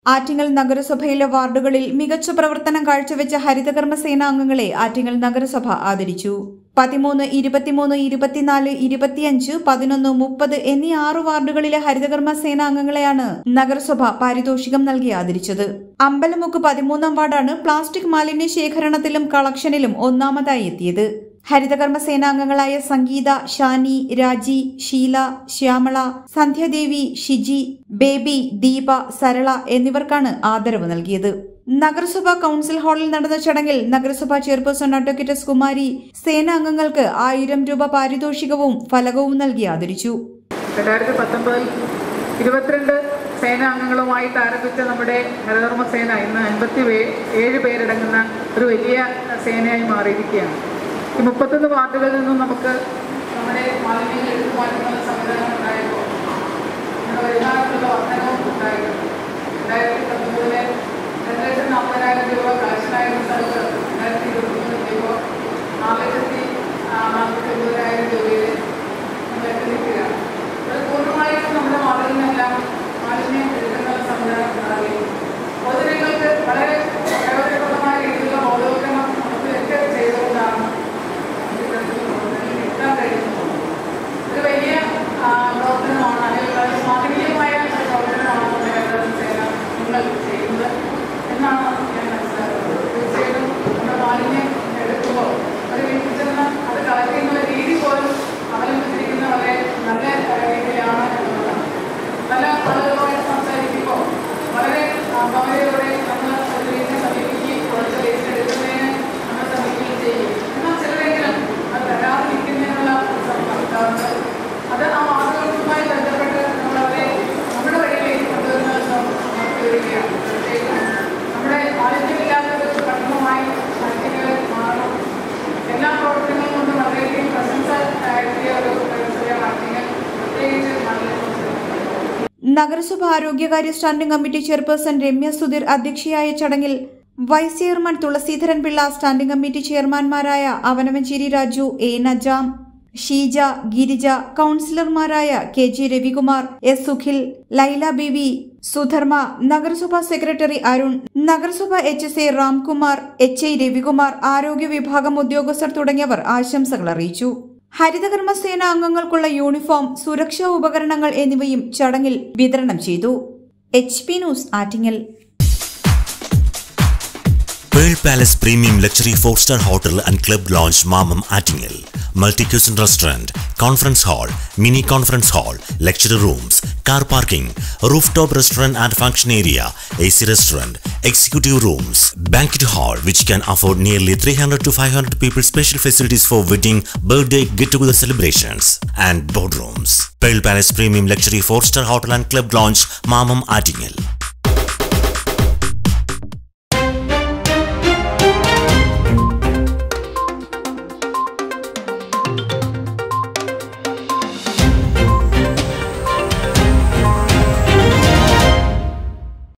ആറ്റിങ്ങൽ നഗരസഭയിലെ വാർഡുകളിൽ മികച്ച പ്രവർത്തനം കാഴ്ചവെച്ച ഹരിതകർമ്മ സേനാംഗങ്ങളെ ആറ്റിങ്ങൽ നഗരസഭ ആദരിച്ചു. 13, 23, 24, 25, 11, 30 എന്നീ 6 വാർഡുകളിലെ ഹരിതകർമ്മ സേനാംഗങ്ങളെയാണ് നഗരസഭ പാരിതോഷികം നൽകി ആദരിച്ചത്. അമ്പലമുക്ക് 13ാം വാർഡാണ് പ്ലാസ്റ്റിക് മാലിന്യ ശേഖരണത്തിലും കളക്ഷനിലും ഒന്നാമതായി എത്തിയത്. ഹരിതകർമ്മ സേനാംഗങ്ങളായ സംഗീത, ഷാനി, രാജി, ഷീല, ശ്യാമള, സന്ധ്യാദേവി, ഷിജി, ബേബി, ദീപ, സരള എന്നിവർക്കാണ് ആദരവ് നൽകിയത്. നഗരസഭാ കൌൺസിൽ ഹാളിൽ നടന്ന ചടങ്ങിൽ നഗരസഭാ ചെയർപേഴ്സൺ അഡ്വക്കേറ്റ് എസ് കുമാരി സേനാംഗങ്ങൾക്ക് 1000 രൂപ പാരിതോഷികവും ഫലകവും നൽകി ആദരിച്ചു. 2022 സേനാംഗങ്ങളുമായിട്ട് ആരംഭിച്ച നമ്മുടെ ഹരിതകർമ്മ സേന ഇന്ന് 57 പേരടങ്ങുന്ന ഒരു വലിയ സേനയായി മാറിയിരിക്കുകയാണ്. ഈ 31 വാർഡുകളിൽ നിന്നും നമുക്ക് നമ്മുടെ മാലിന്യങ്ങൾ എടുത്തു മാറ്റുന്ന സംവിധാനം ഉണ്ടായപ്പോൾ വരുമാനത്തിലുള്ള വർധനവും ഉണ്ടായിരുന്നു. 2019 2,40,000 രൂപ കളക്ഷനായിരുന്ന സ്ഥലത്ത് 2023 ഇപ്പോൾ 4,49,000 രൂപയിൽ നമ്മൾ എത്തിയിരിക്കുകയാണ്. അത് പൂർണ്ണമായിട്ടും നമ്മുടെ വാർഡിൽ നിന്നെല്ലാം മാലിന്യം എടുക്കുന്ന സംവിധാനം ഉണ്ടാവുകയും പൊതുജനങ്ങൾക്ക് വളരെ പ്രയോജനപ്രദമായ രീതിയിലുള്ള ബോധവൽക്കരണം നമുക്കൊക്കെ ചെയ്തുകൊണ്ടാണ് എത്താൻ കഴിയുന്നത്. ഒരു വലിയ പ്രവർത്തനമാണ്, അല്ലെങ്കിൽ വളരെ സ്വാധീനമായ പ്രവർത്തനമാണ് നമ്മുടെ ഹരിതകർമ്മ സേന നിങ്ങൾ ചെയ്യുന്നത് എന്നാണ് ഞാൻ മനസ്സിലാക്കുന്നത്. തീർച്ചയായിട്ടും നമ്മുടെ മാലിന്യം എടുക്കുമ്പോൾ ഒരു വീട്ടിൽ ചെന്ന് അത് കളക്ട് ചെയ്യുന്ന രീതി പോലും അവലംബിച്ചിരിക്കുന്ന വളരെ നല്ല രീതിയിലാണ് എന്നുള്ളതാണ്. പല ആളുകളുമായിട്ട് സംസാരിക്കുമ്പോൾ വളരെ ഗൗരവത്തോടെ നമ്മൾ ഒരു വീട്ടിനെ സമീപിക്കുകയും കുറച്ച് വേസ്റ്റ് എടുക്കുന്നതിന് നമ്മൾ സമീപിക്കുകയും ചെയ്യും. എന്നാൽ ചിലരെങ്കിലും അത് തരാതിരിക്കുന്നതിനുള്ള ഉണ്ടാകുന്നത് അത് ആ വാർത്തകളുമായി ബന്ധപ്പെട്ട് നമ്മളവരെ നമ്മുടെ വഴിയിലേക്ക് കൊണ്ടുവരുന്ന വരികയാണ്. പ്രത്യേകിച്ചും നമ്മുടെ മാലിന്യമില്ലാത്തൊരു പട്ടണമായി ആറ്റിങ്ങൽ മാറണം. എല്ലാ പ്രവർത്തനങ്ങളും കൊണ്ട് വളരെയധികം പ്രശംസ ആക്കിയ ഒരു പരിസരമാണ് ആറ്റിങ്ങൽ, പ്രത്യേകിച്ച് നഗരസഭ ആരോഗ്യകാര്യ standing committee chairperson Ramya Sudheer അധ്യക്ഷയായ ചടങ്ങിൽ vice chairman Thulaseedharan Pillai, standing committee ചെയർമാൻമാരായ അവനവഞ്ചേരി രാജു, എ നജാം, ഷീജ, ഗിരിജ, കൌൺസിലർമാരായ KG രവികുമാർ, S സുഖിൽ, ലൈല ബിവി, സുധർമ്മ, നഗരസഭാ സെക്രട്ടറി അരുൺ, നഗരസഭ HSA രാംകുമാർ, HI രവികുമാർ, ആരോഗ്യ വിഭാഗം ഉദ്യോഗസ്ഥർ തുടങ്ങിയവർ ആശംസകൾ അറിയിച്ചു. ഹരിതകർമ്മ സേന അംഗങ്ങൾക്കുള്ള യൂണിഫോം, സുരക്ഷാ ഉപകരണങ്ങൾ എന്നിവയും ചടങ്ങിൽ വിതരണം ചെയ്തു. HP news Attingal. Pearl Palace Premium Luxury 4-star Hotel and Club Lounge Mamam Attingel. Multi-cuisine restaurant, conference hall, mini conference hall, lecture rooms, car parking, rooftop restaurant and function area, AC restaurant, executive rooms, banquet hall which can afford nearly 300 to 500 people, special facilities for wedding, birthday, get-together celebrations and boardrooms. Pearl Palace Premium Luxury 4-star Hotel and Club Lounge Mamam Attingel.